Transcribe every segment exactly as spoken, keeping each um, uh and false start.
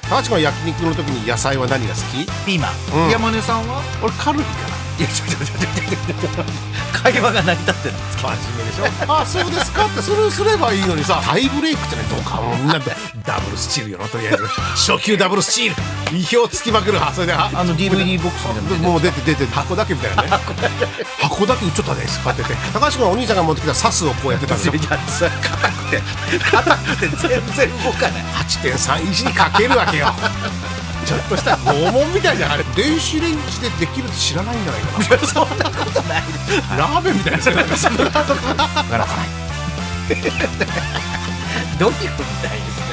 高橋君は焼肉の時に野菜は何が好き？ ピーマン。 うん山根さんは？ 俺カルビかな。 いやちょちょちょちょちょ会話が成り立ってるんですか？ 真面目でしょ。あ、そうですかってスルーすればいいのにさ、タイブレイクってね、どうかみんなでダブルスチールよな、とりあえず初級ダブルスチール意表つきまくるは。それでああの ディーブイディー ボックスみたいな。 もう出て出て箱だけみたいなね箱だけ売っちゃったね使ってて、高橋君はお兄ちゃんが持ってきたサスをこうやってたんですよ。 いやそれ硬くて硬くて全然動かない。 はちてんさんいちにかけるわけよちょっとした拷問みたいじゃんあれ。電子レンジでできるって知らないんじゃないかな。 いやそんなことないです。 ラーメンみたいなやつなんかそんなとこわからないどういうみたいですね。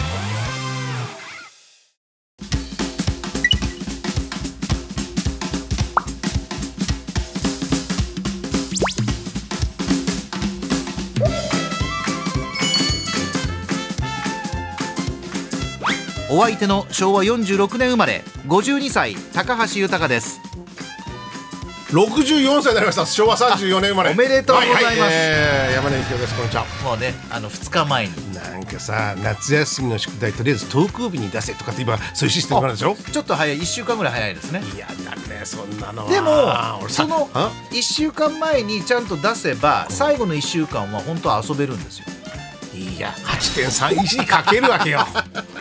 お相手のしょうわよんじゅうろくねん生まれごじゅうにさい高橋豊です。 ろくじゅうよんさいになりました。しょうわさんじゅうよねん生まれおめでとうございます。 はいはい、えー、山根幸雄です。こんにちは。 もうねあのふつかまえになんかさ、夏休みの宿題とりあえず登校日に出せとかって今そういうシステムなんでしょ。 ちょっと早いいっしゅうかんぐらい早いですね。 いやだねそんなのは。 でも俺さそのいっしゅうかんまえにちゃんと出せば最後のいっしゅうかんは本当は遊べるんですよ。 いや はちてんさんいちにかけるわけよ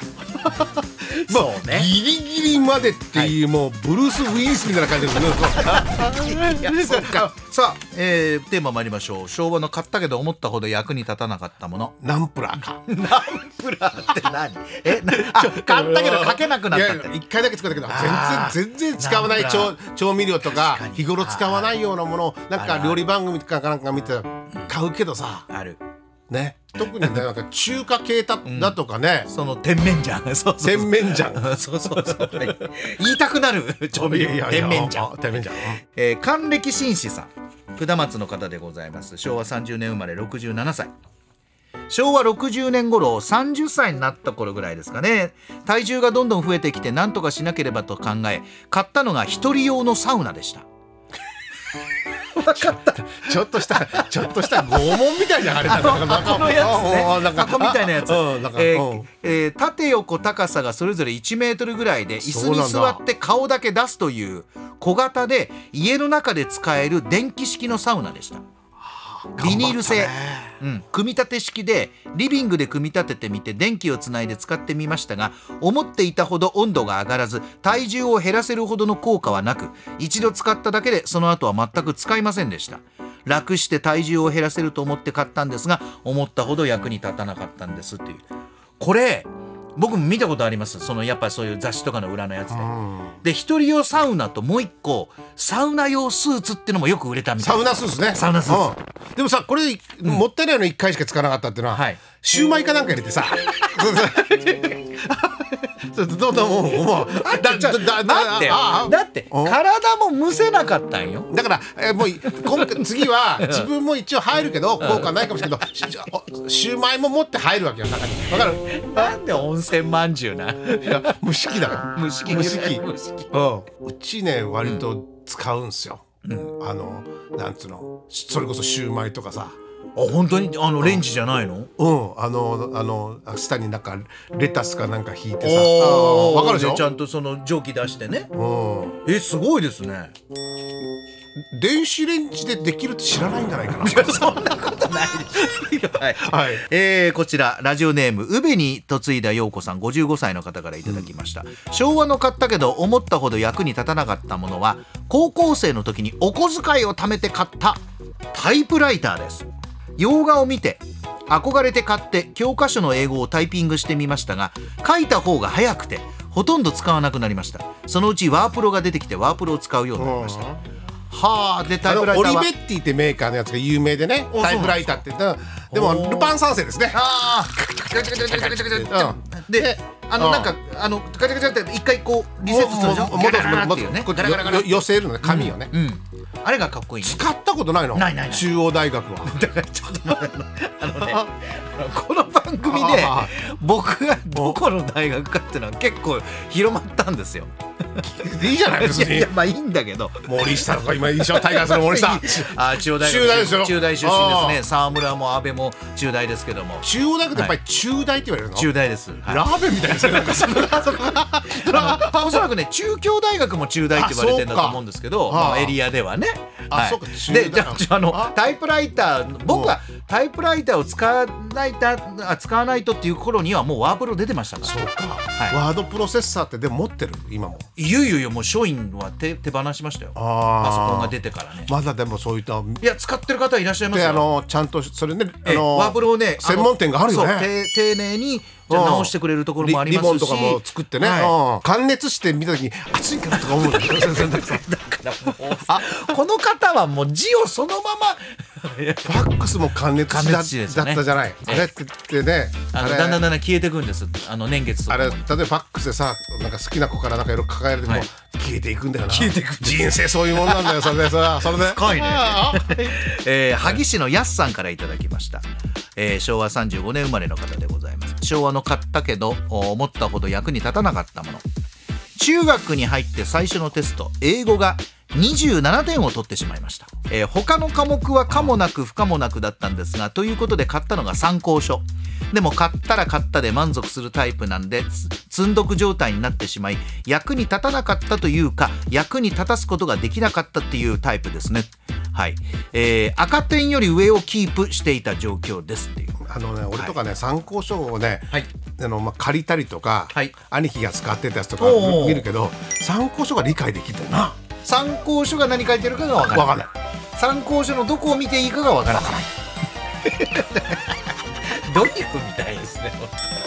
そうねギリギリまでっていう、はい、もうブルース・ウィリスみたいな感じですねさあ、えー、テーマ参りましょう。昭和の買ったけど思ったほど役に立たなかったもの。 ナンプラーかナンプラーって何？えあ買ったけどかけなくなったって。 いっかいだけ使ったけど全然全然使わない 調, 調味料とか日頃使わないようなものをなんか料理番組とかなんか見て買うけどさあるね。 特にねなんか中華系だとかね、 うん、その甜麺醤そうそう甜麺醤そうそうそう言いたくなる調味料甜麺醤甜麺醤、 えー、還暦紳士さん下松の方でございます。しょうわさんじゅうねん生まれろくじゅうななさい。しょうわろくじゅうねん頃さんじゅっさいになった頃ぐらいですかね。体重がどんどん増えてきて何とかしなければと考え買ったのが一人用のサウナでした。分かった。 ちょっとしたちょっとした拷問みたいじゃんあれ。 箱のやつね。箱みたいなやつ。縦横高さがそれぞれいちメートルぐらいで椅子に座って顔だけ出すという小型で家の中で使える電気式のサウナでした。ビニール製、うん、組み立て式でリビングで組み立ててみて電気をつないで使ってみましたが思っていたほど温度が上がらず体重を減らせるほどの効果はなく一度使っただけでその後は全く使いませんでした。楽して体重を減らせると思って買ったんですが思ったほど役に立たなかったんですっていう。これ僕も見たことあります。そのやっぱりそういう雑誌とかの裏のやつで、で一人用サウナともう一個サウナ用スーツっていうのもよく売れたみたいな。 サウナスーツね。 サウナスーツ、 うん、でもさこれ、うん、もったいないのいっかいしか使わなかったっていうのは、はい、シューマイかなんか入れてさどうどうももうだだだだってだって体もむせなかったんよ。 だからえもう今回次は自分も一応入るけど効果ないかもしれないけどシューマイも持って入るわけよ中に。わかる？ なんで温泉まんじゅうな。 いや蒸し器だよ。 蒸し器。 蒸し器。うん。うちね割と使うんすよ。うん、あのなんつうのそれこそシューマイとかさ。 あ本当にあのレンジじゃないの？ うんあのあの下になんかレタスかなんか引いてさ。 わかるでしょ？ ちゃんとその蒸気出してね。 うん。 えすごいですね。 電子レンジでできるって知らないんじゃないかな。 そんなことないです。はい。 はい、 えー、こちらラジオネーム宇部に嫁いだ陽子さんごじゅうごさいの方からいただきました、うん、昭和の買ったけど思ったほど役に立たなかったものは高校生の時にお小遣いを貯めて買ったタイプライターです。洋画を見て憧れて買って教科書の英語をタイピングしてみましたが書いた方が早くてほとんど使わなくなりました。そのうちワープロが出てきてワープロを使うようになりました。はあでタイプライターはオリベッティってメーカーのやつが有名でねタイプライターってでもルパン三世ですね。ああであのなんかあのガチャガチャって一回こうリセットするでしょ。戻す寄せるのね紙をね。 あれがかっこいい。 使ったことないの？ ないないない。 中央大学は。 だからちょっと待ってあのねこの番組で僕がどこの大学かっていうのは結構広まったんですよ。 いいじゃない別に。 いやまあいいんだけど、 森下とか今一緒タイガースの森下。 あ中央大学中大ですよ。 中大出身ですね。沢村も安倍も中大ですけども。 中央大学ってやっぱり中大って言われるの？ 中大です。 ラーメンみたいですね。なんかそこおそらくね中京大学も中大って言われてるんだと思うんですけど、まあエリアではね。 あ、そうか。 でじゃああのタイプライター、僕はタイプライターを使わないたあ使わないとっていう頃にはもうワープロ出てましたから。 そうか。ワードプロセッサーってでも持ってる今も。 いよいよいよもう商品は手手放しましたよ。パソコンが出てからね。 まだでもそういったいや使ってる方いらっしゃいますよ。 であのちゃんとそれねあのワープロをね専門店があるよね。 丁寧にじゃ直してくれるところもありますし、 リボンとかも作ってね、感熱して見た時に熱いかなとか思う。だからもうあこの方はもう字をそのままファックスも感熱紙だったじゃない。あれってね、 あのだんだんだんだん消えていくんです。あの年月とかあれ例えばファックスでさ、なんか好きな子からなんかいろいろ抱えられても消えていくんだよな。 消えていく。 人生そういうもんなんだよ。それでさ、それで深いね。えー、萩市のやすさんからいただきました。えー、しょうわさんじゅうごねん生まれの方でございます。昭和の買ったけど思ったほど役に立たなかったもの。中学に入って最初のテスト英語がにじゅうななてんを取ってしまいました、えー、他の科目は可もなく不可もなくだったんですが、ということで買ったのが参考書。でも買ったら買ったで満足するタイプなんで積んどく状態になってしまい、役に立たなかったというか役に立たすことができなかったっていうタイプですね。はい、えー、赤点より上をキープしていた状況ですっていう。 あのね、俺とかね、はい、参考書をね、はい、あのまあ、借りたりとか、はい、兄貴が使ってたやつとか見るけど、参考書が理解できるんだよな。 参考書が何書いてるかが分からない。 分かんない。 参考書のどこを見ていいかが分からない。どういうみたいですね。